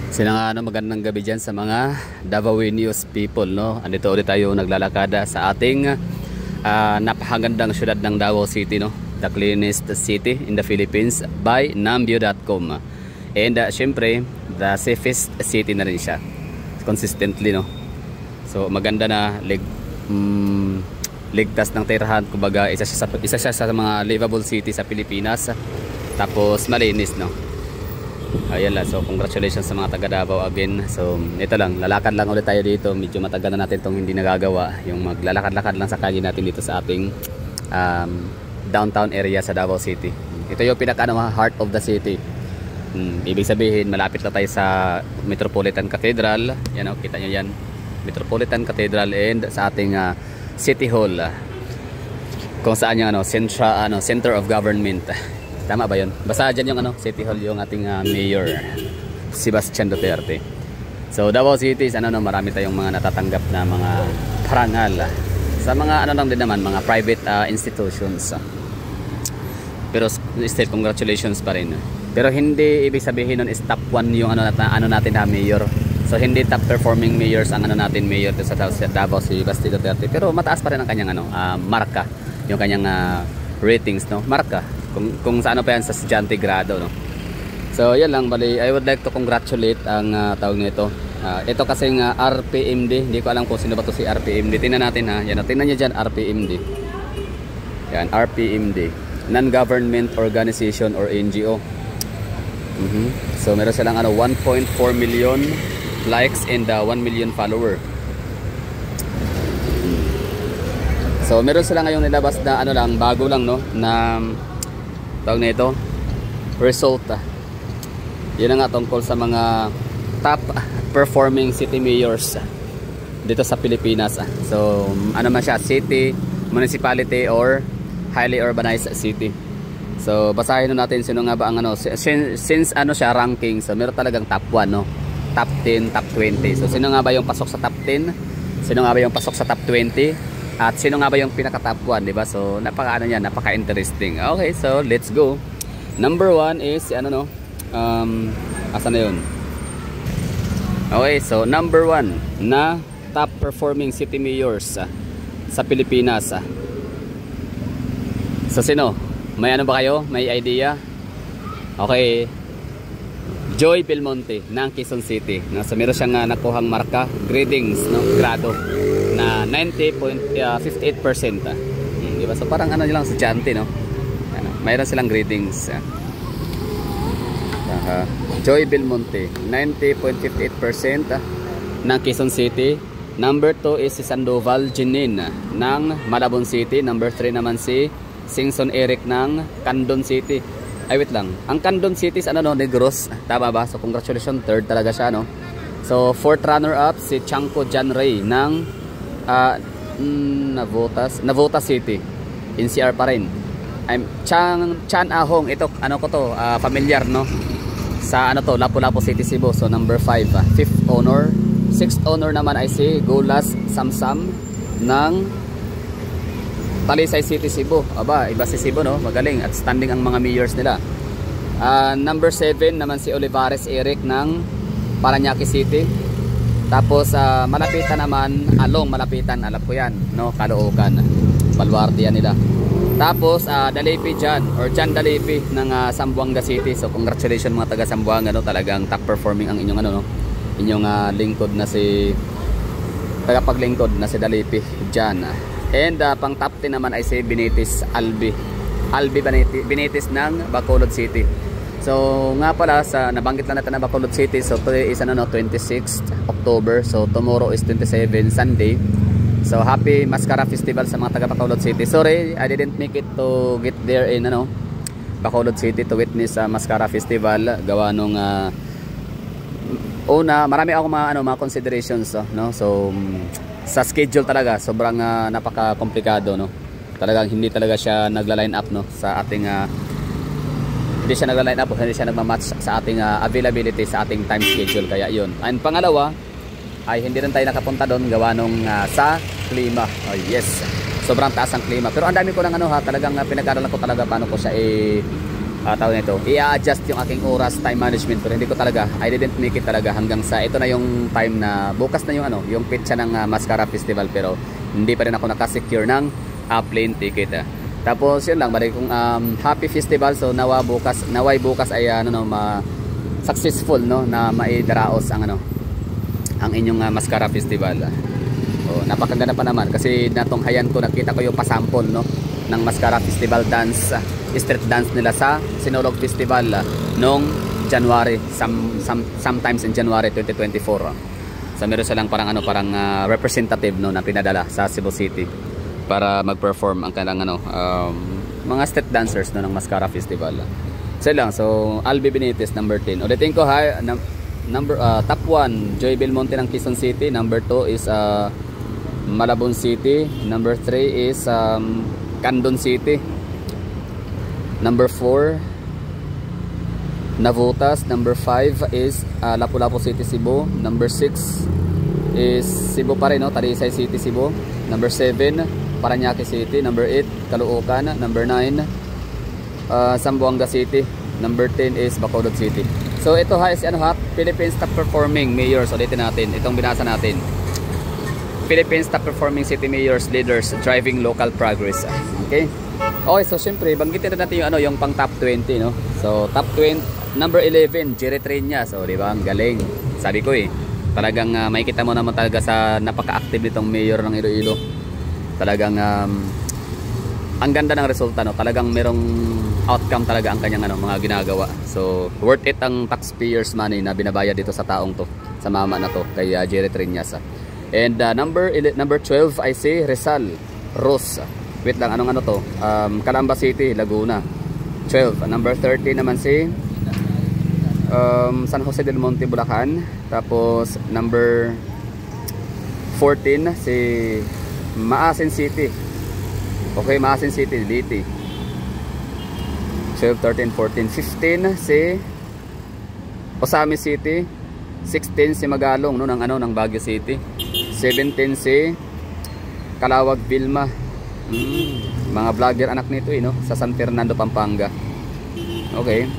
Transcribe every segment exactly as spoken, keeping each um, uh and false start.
Sina nga ano, magandang gabi dyan sa mga Davaoenos people, no? Andito ulit tayo naglalakada sa ating uh, napakagandang syudad ng Davao City, no? The cleanest city in the Philippines by Nambio dot com. And uh, syempre, the safest city na rin siya. Consistently, no? So maganda na lig, um, ligtas ng tirahan, kumbaga isa siya sa, isa siya sa mga livable city sa Pilipinas. Tapos malinis, no? Ayan lang, so congratulations sa mga taga Davao again. So ito lang, lalakad lang ulit tayo dito. Medyo matagal na natin itong hindi nagagawa, yung maglalakad-lakad lang sa kalye natin dito sa ating um, downtown area sa Davao City. Ito yung pinaka ano, heart of the city. hmm, Ibig sabihin, malapit na tayo sa Metropolitan Cathedral. Yan o, kita nyo yan, Metropolitan Cathedral, and sa ating uh, City Hall, uh, kung saan yung ano, centra, ano, Center of Government. Tama ba yun? Basta dyan yung ano, City Hall, yung ating uh, Mayor Sebastian Duterte. So Davao City, ano, no, marami tayong mga natatanggap na mga parangal uh, sa mga ano lang din naman, mga private uh, institutions. Uh. Pero still, congratulations pa rin. Pero hindi ibig sabihin nun is top one yung ano, na, ano natin na Mayor. So hindi top performing mayors ang ano natin, Mayor sa Davao, si Sebastian Duterte. Pero mataas pa rin ang kanyang ano, uh, marka, yung kanyang uh, ratings, no? Marka. Kung, kung sa ano pa yan, sa estudyante grado, no? So yan lang, bali, I would like to congratulate ang uh, tawag nito. Uh, ito kasing uh, R P M D, hindi ko alam kung sino ba to si R P M D. Tingnan natin ha, yan, tingnan nyo dyan, R P M D. Yan, R P M D, non-government organization or N G O. Mm-hmm. So meron silang ano, one point four million likes and uh, one million follower. So meron sila ngayong nilabas na ano lang, bago lang, no, na tawag na ito, result. Yun na nga tungkol sa mga top performing city mayors dito sa Pilipinas. So ano man siya, city, municipality, or highly urbanized city. So basahin na natin sino nga ba ang ano, since, since ano siya ranking, so meron talagang top one, no, top ten, top twenty. So sino nga ba yung pasok sa top ten, sino nga ba yung pasok sa top twenty, at sino nga ba yung pinaka top one, di ba? So napaka ano niya, napaka interesting. Okay, so let's go. Number one is ano, no, um, asa na yun? Okay, so number one na top performing city mayors uh, sa Pilipinas. Uh. So sino? May ano ba kayo? May idea? Okay, Joy Belmonte ng Quezon City. No? So meron siyang uh, nakuhang marka, gradings, no, grado na ninety point five eight percent. Ah. Hmm, diba? So parang ano lang, estudyante, no? Ano, mayroon silang gradings. Ah. Uh, Joy Belmonte, ninety point five eight percent ah, ng Quezon City. Number two is si Sandoval Jenin ah, ng Malabon City. Number three naman si Singson Eric ng Candon City. Ay wait lang, ang Candon City is ano, no, Negros, tama ba? So congratulations, third talaga siya, no? So fourth runner up si Chanko John Ray ng Uh, Navotas, Navotas City, N C R pa rin. I'm Chan, Chan Ahong, ito ano ko to, uh, familiar, no, sa ano to, Lapu-Lapu City, Cebu. So number five, uh, fifth owner. Sixth owner naman ay si Golas Samsam ng Talisay City, Cebu. Aba, iba si Cebu, no, magaling at standing ang mga mayors nila. Uh, number seven naman si Olivares Eric ng Parañaque City. Tapos uh, malapitan naman, along malapitan, alam ko yan, no, Caloocan, Baluarte yan nila. Tapos uh, Dalipi Jan, or Jan Dalipi ng uh, Zamboanga City. So congratulations mga taga Zamboanga, no, talagang top performing ang inyong ano, no, inyong uh, lingkod na si tagapaglingkod na si Dalipi Jan. And uh, pang top ten naman ay si Benitez Albi, Albi Benitez ng Bacolod City. So nga pala, sa nabanggit lang natin na Bacolod City, so today is ano, no, twenty-sixth October. So tomorrow is twenty-seventh, Sunday. So happy Mascara Festival sa mga taga Bacolod City. Sorry, I didn't make it to get there in ano, Bacolod City to witness sa uh, Mascara Festival. Gawa nung uh, una, marami ako mga ano, mga considerations, uh, no. So um, sa schedule talaga sobrang uh, napaka-komplikado, no. Talagang hindi talaga siya nagla-line up, no, sa ating uh, hindi siya nagla-line up, hindi siya nagma-match sa ating uh, availability sa ating time schedule, kaya yun. And pangalawa ay hindi rin tayo nakapunta doon gawa nung uh, sa klima. Oh yes, sobrang taas ang klima. Pero ang dami ko ng ano, ha, talagang uh, pinag-aralan ko talaga paano ko siya eh, uh, tawag nito, i-adjust yung aking oras, time management, pero hindi ko talaga, I didn't make it talaga hanggang sa ito na yung time na bukas na yung ano, yung pitcha ng uh, Mascara Festival, pero hindi pa rin ako nakasecure ng uh, plane ticket. Uh. Tapos yun lang, balik kong um, happy festival, so nawa bukas, naway bukas ay ano no, ma successful no na maidaraos ang ano, ang inyong uh, Mascara Festival. Uh. Oh, napakaganda pa naman kasi natunghayan ko, nakita ko yung pasampol no ng Mascara Festival dance, uh, street dance nila sa Sinulog Festival uh, noong January, some, some, sometimes in January twenty twenty-four. Uh. So meron silang parang ano, parang uh, representative no na pinadala sa Cebu City para mag-perform ang kanilang ano, um, mga street dancers no ng Mascara Festival. Uh. So lang, so Albi Benitez number ten. Ulitin ko ha, num number uh, top one Joy Belmonte ng Quezon City, number two is uh, Malabon City, number three is um, Candon City, number four Navotas, number five is uh, Lapu-Lapu City, Cebu, number six is Cebu pa rin no, Talisay City, Cebu, number seven Parañaque City, number eight Caloocan, number nine uh, Zamboanga City, number ten is Bacolod City. So ito ha is ano ha, Philippines top performing mayors. Ulitin natin itong binasa natin, Philippines top performing city mayors, leaders driving local progress. Okay? Okay, so syempre banggitin na natin yung ano, yung pang top twenty no. So top twenty, number eleven Jerry Triña. So di ba, ang galing. Sabi ko eh, talagang uh, makikita mo naman talaga sa napaka-active nitong mayor ng Iloilo. Talagang um, ang ganda ng resulta no. Talagang merong outcome talaga ang kanyang ano, mga ginagawa. So worth it ang taxpayers money na binabayad dito sa taong to, sa mama na to, kay uh, Jerry Triñas. And uh, number number twelve I say Rizal Rose. Wait lang, anong ano to? Um, Calamba City, Laguna. twelve. Number thirteen naman si um, San Jose del Monte, Bulacan. Tapos number fourteen si Maasin City. Okay, Maasin City, Liti. twelve, thirteen, fourteen, fifteen si Osami City. sixteen si Magalong no ng ano ng Baguio City. seventeen si Calawag Vilma. Mm, mga vlogger anak nito eh no, sa San Fernando, Pampanga. Okay.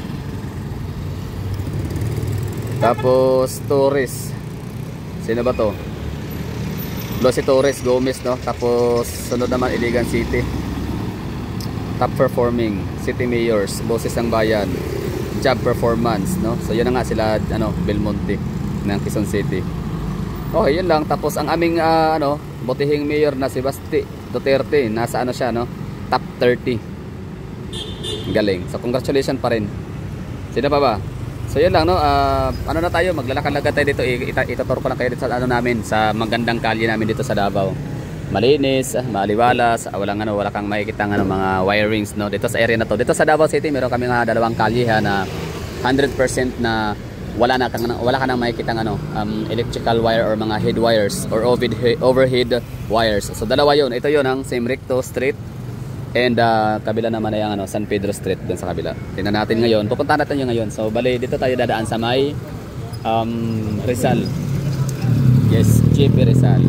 Tapos Torres. Sino ba to? Losi Torres Gomez no. Tapos sunod naman Iligan City. Top performing city mayors, boses ng bayan, job performance no. So yun na nga sila ano, Belmonte ng Quezon City. Okay, yun lang. Tapos ang aming uh, ano, butihing mayor na si Basti Duterte, nasa ano siya no, top thirty. Galing. So congratulations pa rin. Sino pa ba? So yun lang no, uh, ano na tayo, maglalakad-lakad tayo dito. Itutur ko lang kayo dito sa ano namin, sa magandang kalye namin dito sa Davao. Malinis, maliwalas, walang ano, wala kang makikita ng ano, mga wirings no dito sa area na to. Dito sa Davao City meron kami nga dalawang kalye ha, na one hundred percent na wala na kang wala ka nang makikita ng ano, um, electrical wire or mga head wires or overhead, overhead wires. So dalawa yun. Ito yun ang Same Recto Street and uh, kabila naman ay ang ano, San Pedro Street dun sa kabila. Tingnan natin ngayon. Pupuntahan natin yung ngayon. So bali dito tayo dadaan sa may um, Rizal. Yes, J P Rizal.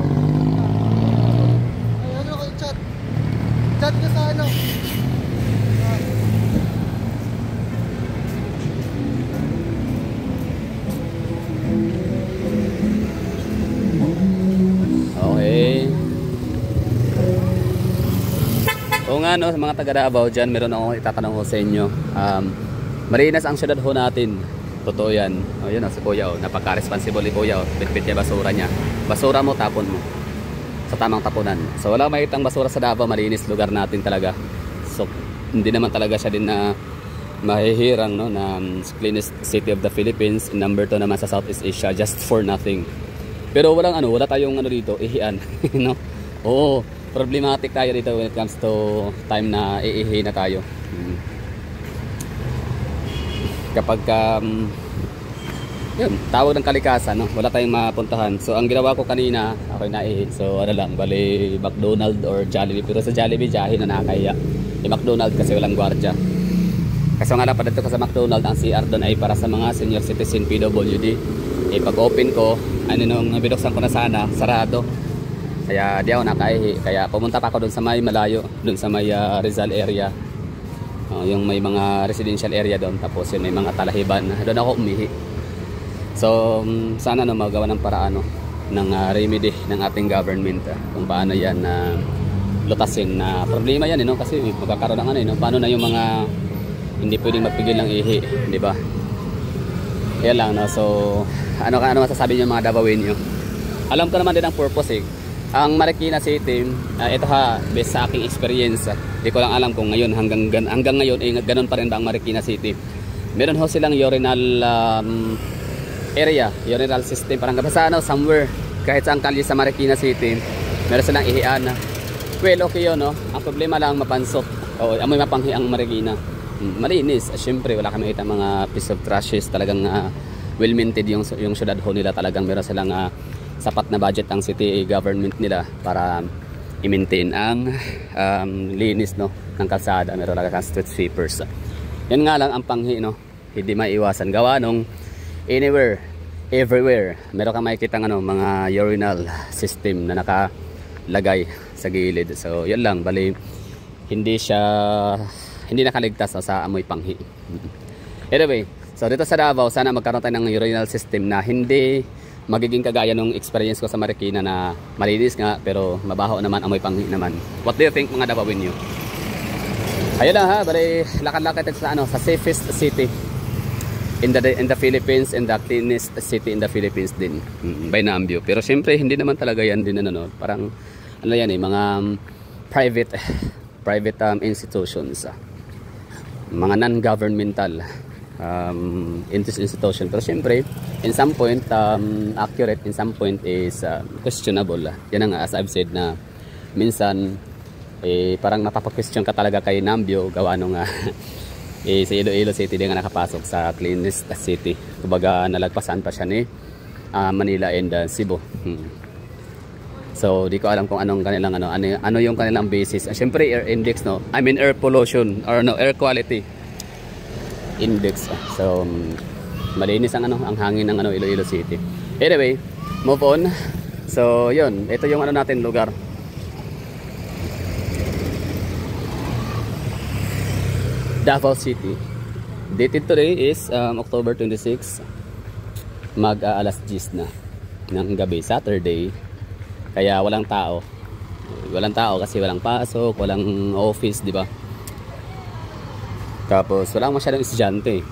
Chat ka sa ano? Okay. O nga no, mga taga Davao dyan, meron akong itatanong ko sa inyo. Um, Marinas ang syudad ho natin. Totoo yan. O yun o, si Kuya o. Napaka-responsible ni Kuya o. Bitbit niya basura niya. Basura mo, tapon mo sa tamang tapunan. So wala makitang basura sa Davao, malinis lugar natin talaga. So hindi naman talaga siya din na mahihirang no, na um, cleanest city of the Philippines. Number two naman sa Southeast Asia, just for nothing. Pero walang ano, wala tayong ano dito, ihian. No? Oo, problematic tayo dito when it comes to time na iihi na tayo. Hmm. Kapag um, yun, tawag ng kalikasan, no? Wala tayong mapuntahan. So ang ginawa ko kanina, ako naihi. So ano lang, bali McDonald's or Jollibee. Pero sa Jollibee, jahin na nakakaya. Yung McDonald's kasi walang gwardiya. Kasi nga na pa dito sa McDonald's, ang C R doon ay para sa mga senior citizen P W D. Eh pag open ko, ano nung binuksan ko na sana, sarado. Kaya di ako nakaihi. Kaya pumunta pa ako doon sa may malayo, doon sa may uh, Rizal area. Uh, yung may mga residential area doon, tapos yun may mga talahiban. Doon ako umihi. So um, sana no magawa ng paraan no, ng uh, remedy ng ating government uh, kung paano yan na uh, lutasin na uh, problema yan, eh, no? Kasi magkakaroon ng ano, eh, no? Paano na yung mga hindi pwedeng magpigil ng ihi, di ba? Yan lang, no? So ano ka ano masasabi niyo mga Davaoenyo? Alam ko naman din ang purpose, eh. Ang Marikina City, uh, ito ha, based sa aking experience, uh, di ko lang alam kung ngayon hanggang, hanggang ngayon eh, ganun pa rin ba ang Marikina City. Meron ho silang urinal um, area, urinal system, parang basta ano, somewhere, kahit sa ang kalye sa Marikina City, meron silang ihian. Well, okay yun, no? Ang problema lang mapansot, o amoy mapanghi ang Marikina. Hmm, malinis, syempre wala kami kita mga piece of trashes, talagang uh, well maintained yung, yung syudad ho nila, talagang meron silang uh, sapat na budget ang city government nila para i-maintain ang um, linis no ng kalsada. Meron lang kang street sweepers. Yan nga lang ang panghi no, hindi maiwasan gawa nung anywhere, everywhere meron kang makikita ano mga urinal system na nakalagay sa gilid. So yan lang, bali hindi siya hindi nakaligtas no, sa amoy panghi. Anyway, so dito sa Davao sana magkaroon tayo ng urinal system na hindi magiging kagaya nung experience ko sa Marikina na malinis nga pero mabaho naman, amoy panghi naman. What do you think mga Davaoenyo? Ayun lang ha, bali lakad-lakad sa ano sa safest city in the in the Philippines and the cleanest city in the Philippines din, hmm, by Nambio. Pero syempre hindi naman talaga yan din ano no, parang ano yan eh, mga um, private private um, institutions, uh, mga non-governmental um, institution. Pero syempre in some point um, accurate, in some point is uh, questionable. Yan nga, as I've said na minsan eh, parang mapapag-question ka talaga kay Nambio gawa nung uh, eh, sa Iloilo City din nga nakapasok sa cleanest city. Kumbaga nalagpasan pa siya ni uh, Manila and uh, Cebu. Hmm. So di ko alam kung anong kanilang ano, ano, ano yung kanilang basis. Uh, syempre air index no, I mean air pollution or no, air quality index. So um, malinis ang ano ang hangin ng ano Iloilo City. Anyway, move on. So, yun, ito yung ano natin lugar. Davao City. Dated today is um, October twenty-sixth. Mag uh, alas diyes na ng gabi, Saturday. Kaya walang tao. Walang tao kasi walang pasok, walang office, di ba? Tapos walang masyadong estudyante.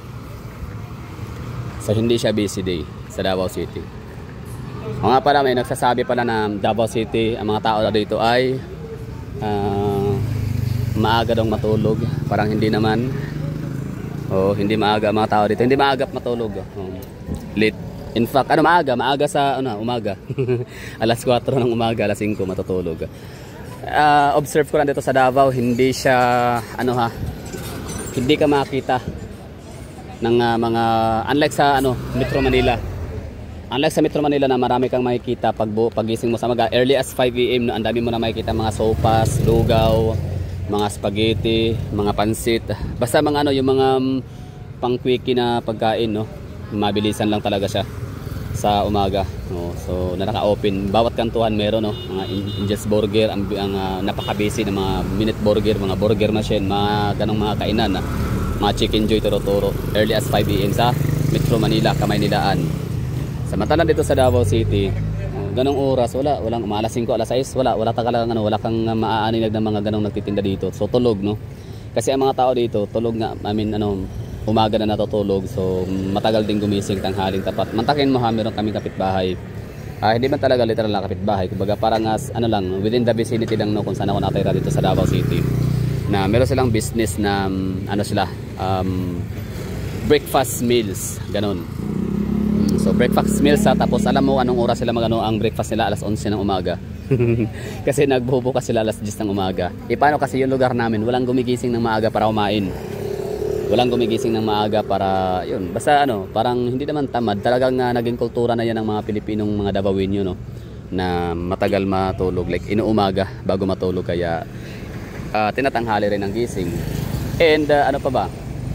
So hindi siya busy day sa Davao City. O nga pala, may nagsasabi pala na Davao City, ang mga tao na dito ay uh, maaga daw matulog. Parang hindi naman. O hindi maaga mga tao dito. Hindi maaga matulog. O, late. In fact, ano maaga? Maaga sa ano, umaga. alas kwatro ng umaga, alas singko matutulog. Uh, observe ko lang dito sa Davao, hindi siya ano ha, hindi ka makita ng uh, mga unlike sa ano Metro Manila. Unlike sa Metro Manila na marami kang makikita pag pagising mo sa mga early as five A M no, ang dami mo na makikita mga sopas, lugaw, mga spaghetti, mga pansit. Basta mga ano yung mga um, pang-quickie na pagkain no. Mabilisan lang talaga siya sa umaga. No? So naka-open bawat kantuhan meron no, mga India's Burger, ang, ang uh, napaka-busy ng mga minute burger, mga burger machine, mga ganong mga kainan, uh, mga Chicken Joy, Toro-Toro, early as five A M sa Metro Manila, Kamaynilaan. Samantalang dito sa Davao City, uh, ganong oras wala, walang alas singko, alas sais, wala, wala ka lang ano, wala kang uh, maaaninag ng mga ganong nagtitinda dito. So tulog no. Kasi ang mga tao dito, tulog nga, I mean ano, umaga na natutulog. So matagal din gumising tanghaling tapat. Mantakin mo ha, meron kaming kapitbahay. Ah, hindi man talaga literal na kapitbahay. Kumbaga parang as ano lang, within the vicinity lang no kung saan ako natira dito sa Davao City. Na meron silang business na um, ano sila, um, breakfast meals, ganun. So breakfast meals ha, tapos alam mo anong oras sila magano ang breakfast nila, alas onse ng umaga. Kasi nagbubukas sila alas diyes ng umaga. E paano kasi yung lugar namin, walang gumigising ng maaga para kumain. Walang gumigising ng maaga para yun, basta ano, parang hindi naman tamad, talagang uh, naging kultura na yan ng mga Pilipinong mga Davaoenyo no, na matagal matulog, like inuumaga bago matulog, kaya uh, tinatanghali rin ang gising. And uh, ano pa ba,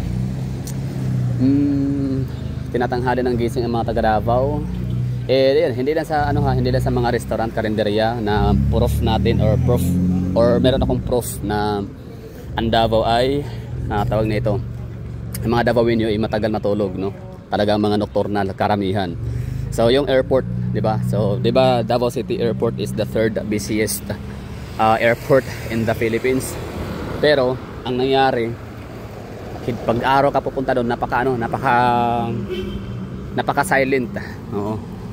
hmm, tinatanghali ng gising ang mga taga Davao. Eh yun, hindi lang sa ano ha, hindi lang sa mga restaurant, karinderya na proof natin or proof or meron akong proof na ang Davao ay uh, tawag na ito, ang mga Davaoenyo ay matagal matulog, no? Talagang mga nocturnal karamihan. So yung airport, 'di ba? So 'di ba Davao City Airport is the third busiest uh, airport in the Philippines. Pero ang nangyari, pag araw ka pupunta doon, napaka ano, napaka napaka silent. Oo.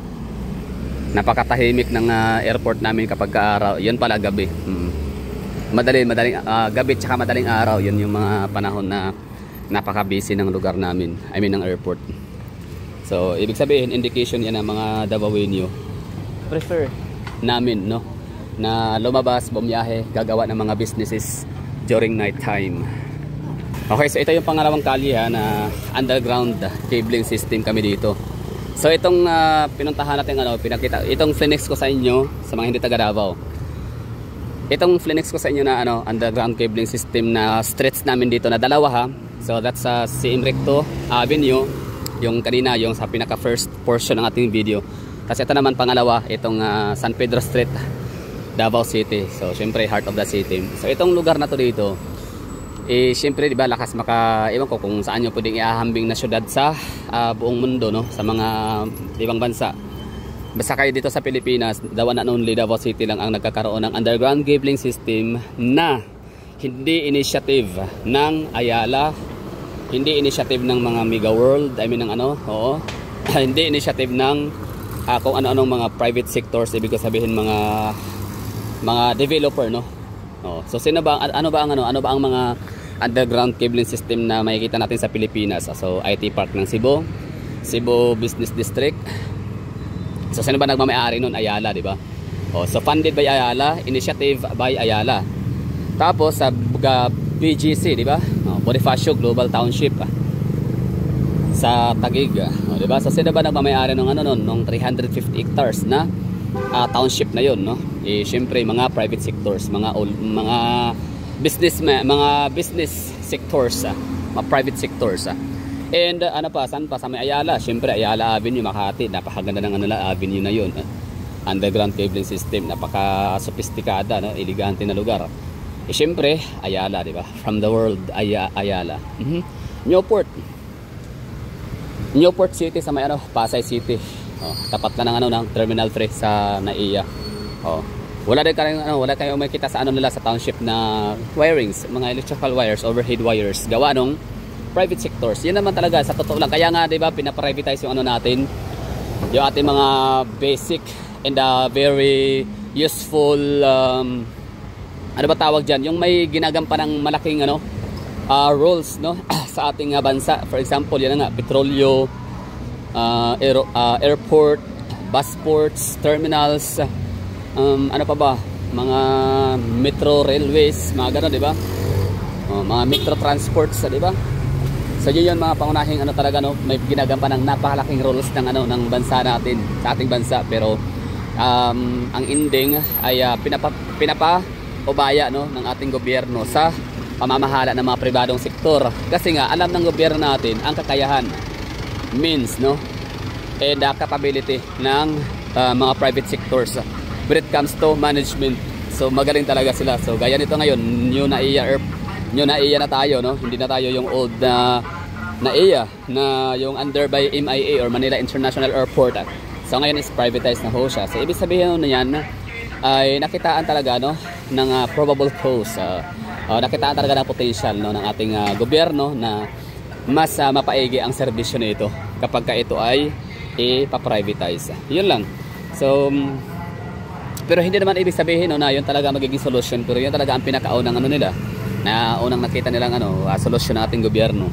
Napakatahimik ng uh, airport namin kapag araw. 'Yun pala gabi. Hmm. Madali, madaling uh, gabi tsaka madaling araw, 'yun yung mga panahon na napaka-busy ng lugar namin. I mean ng airport. So, ibig sabihin, indication yan ng mga Davaoenyo. Prefer namin, no? Na lumabas, bumiyahe, gagawa ng mga businesses during night time. Okay, so ito yung pangalawang kalye ha, na underground cabling system kami dito. So, itong uh, pinuntahan natin, ano, pinakita, itong flinex ko sa inyo, sa mga hindi taga Davao. Itong flinex ko sa inyo na ano, underground cabling system na stretch namin dito na dalawa ha. So, that's sa uh, C M Recto Avenue. Yung kanina, yung sa pinaka first portion ng ating video. Kasi ito naman pangalawa, itong uh, San Pedro Street, Davao City. So syempre heart of the city. So itong lugar na to dito, eh syempre di ba lakas maka, ewan ko kung saan nyo pwedeng iahambing na syudad sa uh, buong mundo, no? Sa mga ibang bansa. Basta kayo dito sa Pilipinas, the one and only Davao City lang ang nagkakaroon ng underground cabling system na hindi initiative ng Ayala, hindi initiative ng mga Mega World, I mean ng ano, oo. Hindi initiative ng uh, kung ano-anong mga private sectors, ibig sabihin mga mga developer, no. Oo. So sino ba ano ba ang ano, ano ba ang mga underground cabling system na makikita natin sa Pilipinas? So I T Park ng Cebu, Cebu Business District. So sino ba nagmamay-ari noon? Ayala, di ba? Oh, so funded by Ayala, initiative by Ayala. Tapos sa uh, B G C, di ba? Oh, Bonifacio Global Township ah, sa Taguig, oh, di ba? So sino ba nagmamay-ari ng ano noon, nung three hundred fifty hectares na uh, township na 'yon, no? Eh syempre mga private sectors, mga old, mga business mga business sectors, ah, mga private sectors ah. And uh, ano pa, saan pa sa may Ayala? Syempre Ayala Avenue, Makati, napakaganda ng ano la avenue na 'yon. Ah. Underground cabling system, napaka sophisticada, no? Elegante na lugar. Eh syempre, Ayala, di ba? From the world, Ay Ayala. Mm-hmm. Newport. Newport City sa may ano, Pasay City. Oh, tapat na ng ano ng Terminal three sa N A I A. Oh. Wala din kayong ano, wala kayong makita sa ano nila sa township na wirings, mga electrical wires, overhead wires, gawa nung private sectors. Yan naman talaga sa totoo lang. Kaya nga, di ba, pina-privatize yung ano natin, yung ating mga basic and uh, very useful um, ano ba tawag dyan, yung may ginagampan ng malaking ano, uh, roles, no? Sa ating uh, bansa. For example, yan nga, petrolyo, uh, aer uh, airport, busports, terminals, um, ano pa ba, mga metro railways, mga gano'n, di ba? Uh, mga metro transports, di ba? So yun yun mga pangunahing ano talaga, no? May ginagampan ng napakalaking roles ng ano ng bansa natin, sa ating bansa. Pero um, ang ending ay uh, pinapa, pinapa ubaya, no, ng ating gobyerno sa pamamahala ng mga pribadong sektor. Kasi nga alam ng gobyerno natin ang kakayahan, means, no, and the capability ng uh, mga private sectors when it comes to management. So magaling talaga sila. So gaya nito ngayon, new N A I A, new N A I A na tayo, no? Hindi na tayo yung old na N A I A na yung under by M I A or Manila International Airport. So ngayon is privatized na ho siya. So ibig sabihin na yan ay nakitaan talaga, no, ng uh, probable cause, uh, uh, nakitaan talaga ng potential, no, ng ating uh, gobyerno na mas uh, mapaigi ang serbisyo nito kapag ka ito ay ipa-privatize. Yun lang. So um, pero hindi naman ibig sabihin, no, na yun talaga magiging solution, pero yun talaga ang pinakaunang ano nila, na unang nakita nilang ano, uh, solusyon ng ating gobyerno.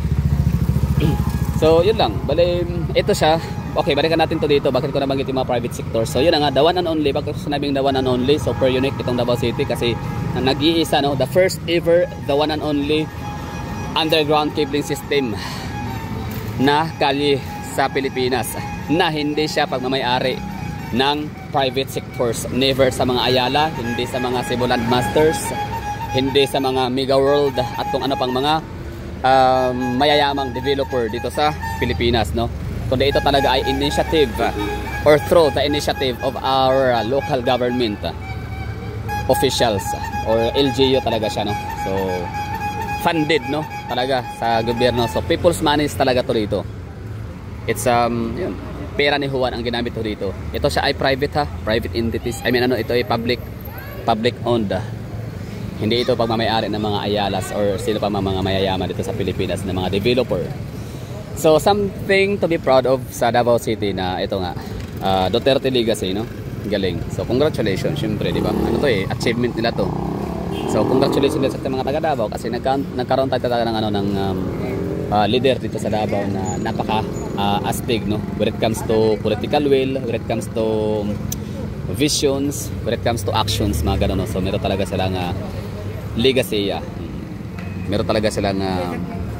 So yun lang. Bale, ito siya. Okay, balikan natin to dito. Bakit ko nabanggit yung mga private sector? So yun na nga, the one and only. Bakit ko sinabing the one and only? Super unique itong Davao City kasi nag-iisa, no, the first ever, the one and only underground cabling system na kalye sa Pilipinas na hindi siya pagmamayari ng private sectors. Never sa mga Ayala, hindi sa mga Cebu Landmasters, hindi sa mga Mega World at kung ano pang mga um, mayayamang developer dito sa Pilipinas, no? Kundi ito talaga ay initiative or through the initiative of our uh, local government uh, officials uh, or L G U talaga siya, no? So funded, no, talaga sa gobyerno. So people's money is talaga to dito. It's um yun, pera ni Juan ang ginamit to dito. Ito siya ay private, ha, private entities. I mean ano, ito ay public public owned. Hindi ito pagmamayari ng mga Ayalas or sino pa mga mayayaman dito sa Pilipinas na mga developer. So something to be proud of sa Davao City na ito nga, uh, Duterte legacy, no? Galing. So congratulations, syempre, di ba? Ano to eh, achievement nila to. So congratulations sa mga taga Davao kasi nagka nagkaroon tayo talaga ng ano ng um, uh, leader dito sa Davao na napaka uh, astig, no? When it comes to political will, when it comes to visions, when it comes to actions, mga ganun, no? So meron talaga silang uh, legacy, uh, meron talaga silang uh,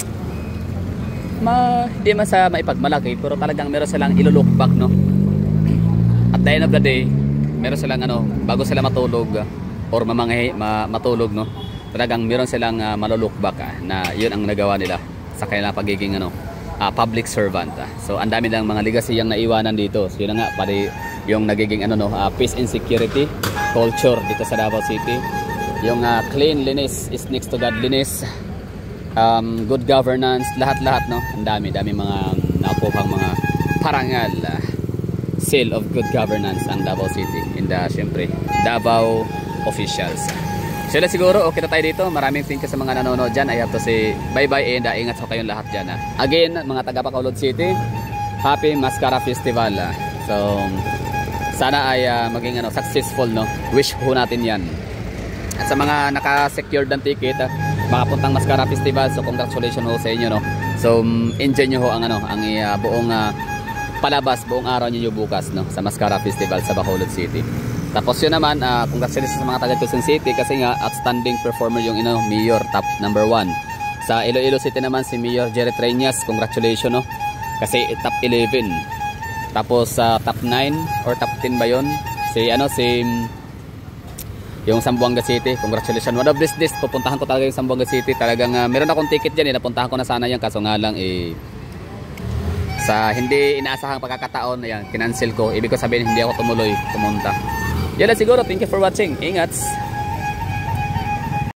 ma hindi man sa maipagmalaki, pero talagang meron silang ilolook back, no? At the end of the day, meron silang ano, bago sila matulog uh, or mamanghi, ma matulog, no? Talagang meron silang uh, malolook back, uh, na yun ang nagawa nila sa kanilang pagiging ano, uh, public servant. Uh. So ang dami ng mga legacy yung naiwanan dito. So yun na nga, pati yung nagiging ano, no, uh, peace and security culture dito sa Davao City. Yung uh, cleanliness is next to godliness, um, good governance, lahat-lahat, no? Ang dami, dami mga nakuhang mga parangal, uh, seal of good governance ang Davao City in the, syempre, Davao officials. So yun siguro, okay na tayo dito. Maraming thank you sa mga nanonood dyan. I have to say bye-bye and uh, ingat sa kayong lahat dyan. Uh. Again, mga taga Bacolod City, Happy Mascara Festival. Uh. So, sana ay uh, maging ano, successful, no? Wish po natin yan. At sa mga naka-secured ng ticket, uh, makapuntang Mascara Festival, so congratulations ho sa inyo, no? So um, enjoy nyo ho ang, ano, ang uh, buong uh, palabas, buong araw nyo bukas, no? Sa Mascara Festival sa Bacolod City. Tapos yun naman, uh, congratulations sa mga taga Quezon City kasi nga outstanding performer yung ino, Mayor top number one. Sa Iloilo City naman si Mayor Jerry Treñas, congratulations, no? Kasi top eleven. Tapos sa uh, top nine or top ten ba yun? Si ano, si yung Zamboanga City, congratulations. One of these days, pupuntahan ko talaga yung Zamboanga City. Talagang uh, meron akong ticket dyan, eh. Napuntahan ko na sana yan, kaso nga lang eh, sa hindi inaasahang pagkakataon, ayan, kinancel ko. Ibig ko sabihin, hindi ako tumuloy pumunta. Yan lang siguro, thank you for watching. Ingat!